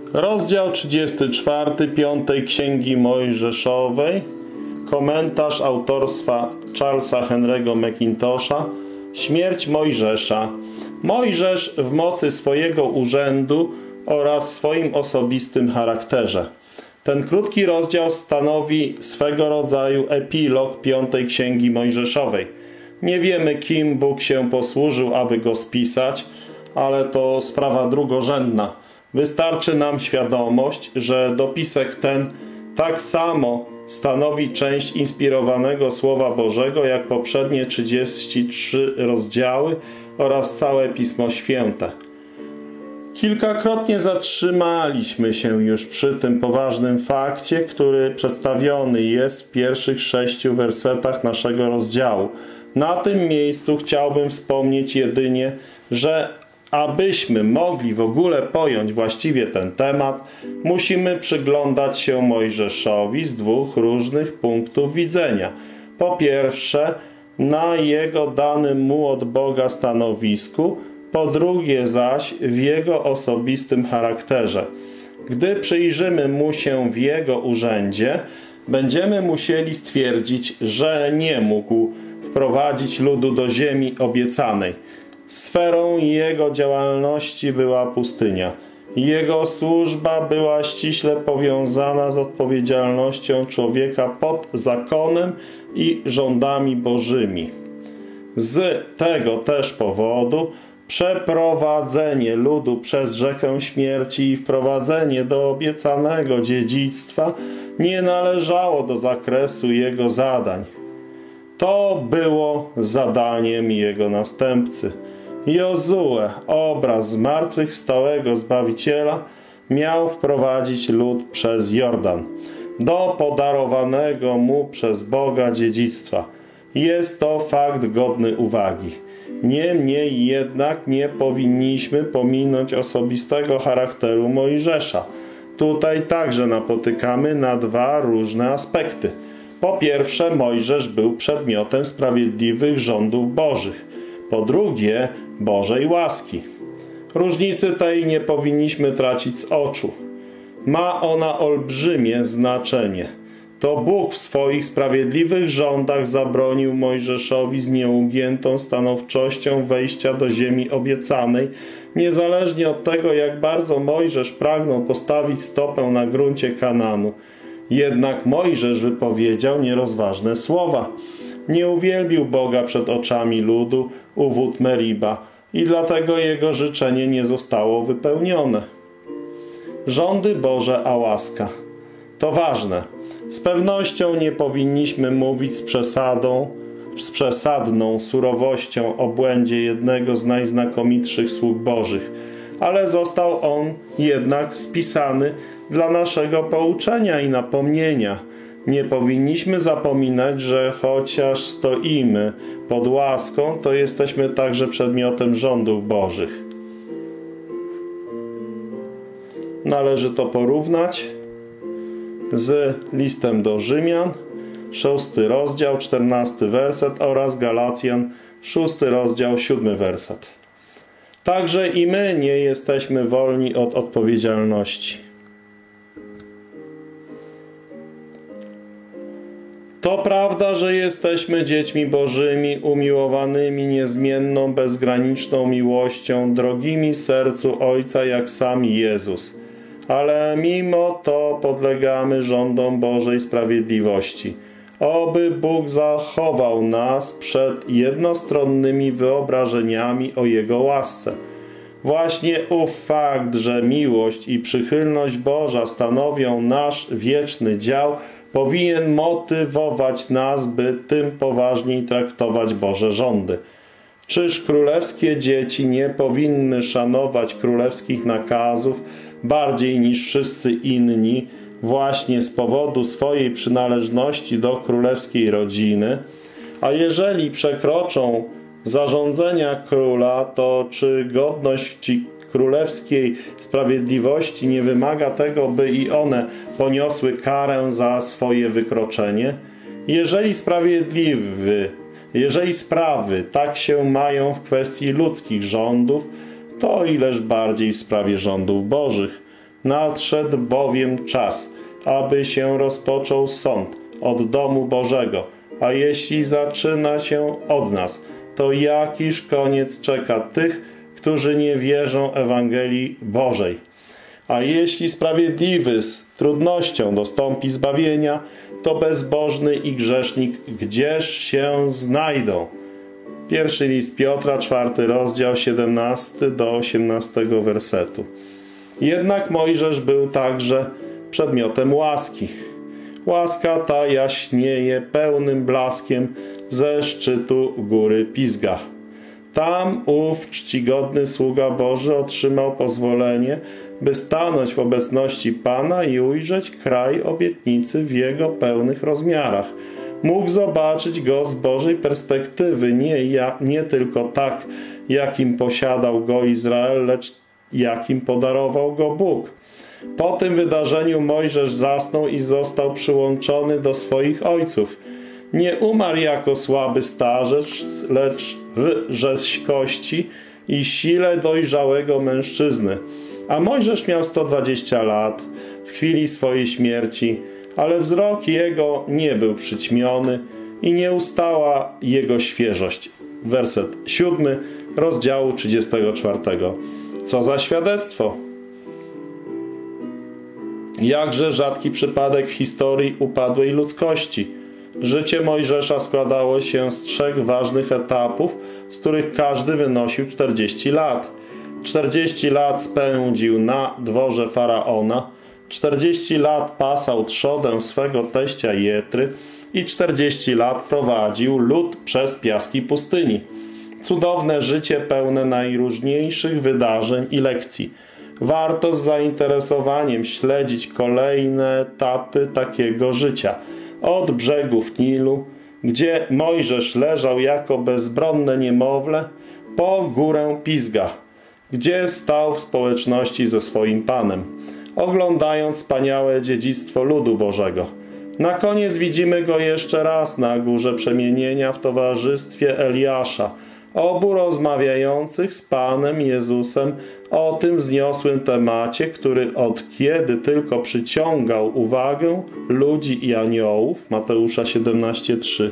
Rozdział 34 Piątej Księgi Mojżeszowej. Komentarz autorstwa Charlesa Henry'ego Macintosha. Śmierć Mojżesza. Mojżesz w mocy swojego urzędu oraz swoim osobistym charakterze. Ten krótki rozdział stanowi swego rodzaju epilog Piątej Księgi Mojżeszowej. Nie wiemy, kim Bóg się posłużył, aby go spisać, ale to sprawa drugorzędna. Wystarczy nam świadomość, że dopisek ten tak samo stanowi część inspirowanego Słowa Bożego, jak poprzednie 33 rozdziały oraz całe Pismo Święte. Kilkakrotnie zatrzymaliśmy się już przy tym poważnym fakcie, który przedstawiony jest w pierwszych 6 wersetach naszego rozdziału. Na tym miejscu chciałbym wspomnieć jedynie, że abyśmy mogli w ogóle pojąć właściwie ten temat, musimy przyglądać się Mojżeszowi z dwóch różnych punktów widzenia. Po pierwsze, na jego danym mu od Boga stanowisku, po drugie zaś w jego osobistym charakterze. Gdy przyjrzymy mu się w jego urzędzie, będziemy musieli stwierdzić, że nie mógł wprowadzić ludu do ziemi obiecanej. Sferą jego działalności była pustynia. Jego służba była ściśle powiązana z odpowiedzialnością człowieka pod zakonem i rządami bożymi. Z tego też powodu przeprowadzenie ludu przez rzekę śmierci i wprowadzenie do obiecanego dziedzictwa nie należało do zakresu jego zadań. To było zadaniem jego następcy. Jozue, obraz zmartwychwstałego Zbawiciela, miał wprowadzić lud przez Jordan do podarowanego mu przez Boga dziedzictwa. Jest to fakt godny uwagi. Niemniej jednak nie powinniśmy pominąć osobistego charakteru Mojżesza. Tutaj także napotykamy na dwa różne aspekty. Po pierwsze, Mojżesz był przedmiotem sprawiedliwych rządów bożych. Po drugie, Bożej łaski. Różnicy tej nie powinniśmy tracić z oczu. Ma ona olbrzymie znaczenie. To Bóg w swoich sprawiedliwych rządach zabronił Mojżeszowi z nieugiętą stanowczością wejścia do ziemi obiecanej, niezależnie od tego, jak bardzo Mojżesz pragnął postawić stopę na gruncie Kananu. Jednak Mojżesz wypowiedział nierozważne słowa. Nie uwielbił Boga przed oczami ludu u wód Meriba i dlatego jego życzenie nie zostało wypełnione. Rządy Boże, a łaska. To ważne. Z pewnością nie powinniśmy mówić z przesadną surowością o błędzie jednego z najznakomitszych sług Bożych, ale został on jednak spisany dla naszego pouczenia i napomnienia. Nie powinniśmy zapominać, że chociaż stoimy pod łaską, to jesteśmy także przedmiotem rządów Bożych. Należy to porównać z listem do Rzymian, 6 rozdział, 14 werset oraz Galacjan, 6 rozdział, 7 werset. Także i my nie jesteśmy wolni od odpowiedzialności. To prawda, że jesteśmy dziećmi Bożymi, umiłowanymi niezmienną, bezgraniczną miłością, drogimi sercu Ojca jak sam Jezus. Ale mimo to podlegamy rządom Bożej sprawiedliwości. Oby Bóg zachował nas przed jednostronnymi wyobrażeniami o Jego łasce. Właśnie ów fakt, że miłość i przychylność Boża stanowią nasz wieczny dział, powinien motywować nas, by tym poważniej traktować Boże rządy. Czyż królewskie dzieci nie powinny szanować królewskich nakazów bardziej niż wszyscy inni, właśnie z powodu swojej przynależności do królewskiej rodziny? A jeżeli przekroczą zarządzenia króla, to czy godność królewskiej sprawiedliwości nie wymaga tego, by i one poniosły karę za swoje wykroczenie? Jeżeli sprawy tak się mają w kwestii ludzkich rządów, to ileż bardziej w sprawie rządów bożych. Nadszedł bowiem czas, aby się rozpoczął sąd od domu Bożego, a jeśli zaczyna się od nas, to jakiż koniec czeka tych, którzy nie wierzą Ewangelii Bożej. A jeśli sprawiedliwy z trudnością dostąpi zbawienia, to bezbożny i grzesznik gdzież się znajdą? Pierwszy list Piotra, 4 rozdział, 17 do 18 wersetu. Jednak Mojżesz był także przedmiotem łaski. Łaska ta jaśnieje pełnym blaskiem ze szczytu góry Pisga. Tam ów czcigodny sługa Boży otrzymał pozwolenie, by stanąć w obecności Pana i ujrzeć kraj obietnicy w jego pełnych rozmiarach. Mógł zobaczyć go z Bożej perspektywy, nie tylko tak, jakim posiadał go Izrael, lecz jakim podarował go Bóg. Po tym wydarzeniu Mojżesz zasnął i został przyłączony do swoich ojców. Nie umarł jako słaby starzec, lecz w rzeźkości i sile dojrzałego mężczyzny. A Mojżesz miał 120 lat w chwili swojej śmierci, ale wzrok jego nie był przyćmiony i nie ustała jego świeżość. Werset 7 rozdziału 34. Co za świadectwo! Jakże rzadki przypadek w historii upadłej ludzkości. Życie Mojżesza składało się z 3 ważnych etapów, z których każdy wynosił 40 lat. 40 lat spędził na dworze Faraona, 40 lat pasał trzodę swego teścia Jetry i 40 lat prowadził lud przez piaski pustyni. Cudowne życie pełne najróżniejszych wydarzeń i lekcji. Warto z zainteresowaniem śledzić kolejne etapy takiego życia. Od brzegów Nilu, gdzie Mojżesz leżał jako bezbronne niemowlę, po górę Pisga, gdzie stał w społeczności ze swoim Panem, oglądając wspaniałe dziedzictwo ludu Bożego. Na koniec widzimy go jeszcze raz na górze przemienienia w towarzystwie Eliasza, obu rozmawiających z Panem Jezusem o tym wzniosłym temacie, który od kiedy tylko przyciągał uwagę ludzi i aniołów, Mateusza 17:3.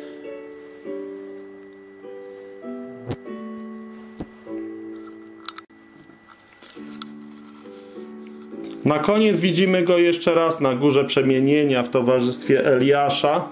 Na koniec widzimy go jeszcze raz na górze przemienienia w towarzystwie Eliasza,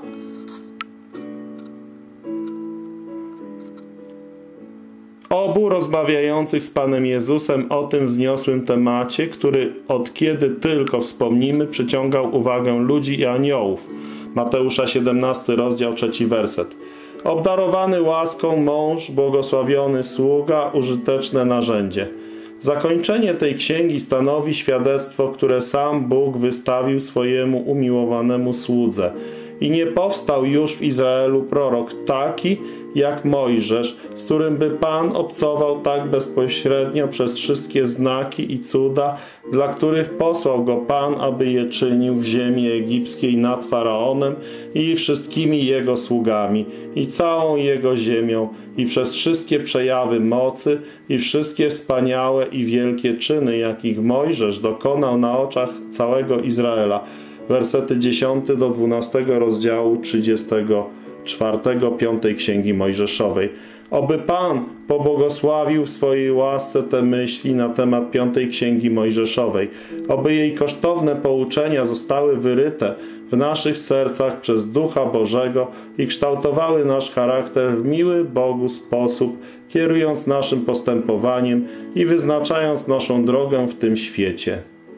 obu rozmawiających z Panem Jezusem o tym wzniosłym temacie, który od kiedy tylko wspomnimy przyciągał uwagę ludzi i aniołów. Mateusza 17 rozdział 3 werset. Obdarowany łaską mąż, błogosławiony sługa, użyteczne narzędzie. Zakończenie tej księgi stanowi świadectwo, które sam Bóg wystawił swojemu umiłowanemu słudze. I nie powstał już w Izraelu prorok taki jak Mojżesz, z którym by Pan obcował tak bezpośrednio przez wszystkie znaki i cuda, dla których posłał go Pan, aby je czynił w ziemi egipskiej nad Faraonem i wszystkimi jego sługami i całą jego ziemią i przez wszystkie przejawy mocy i wszystkie wspaniałe i wielkie czyny, jakich Mojżesz dokonał na oczach całego Izraela. Wersety 10 do 12 rozdziału 34, 5 Księgi Mojżeszowej. Oby Pan pobłogosławił w swojej łasce te myśli na temat 5 Księgi Mojżeszowej. Oby jej kosztowne pouczenia zostały wyryte w naszych sercach przez Ducha Bożego i kształtowały nasz charakter w miły Bogu sposób, kierując naszym postępowaniem i wyznaczając naszą drogę w tym świecie.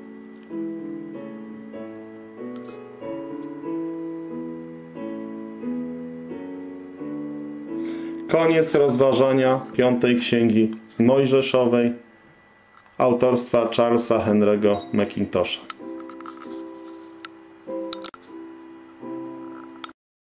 Koniec rozważania 5 Księgi Mojżeszowej autorstwa Charlesa Henry'ego Macintosha.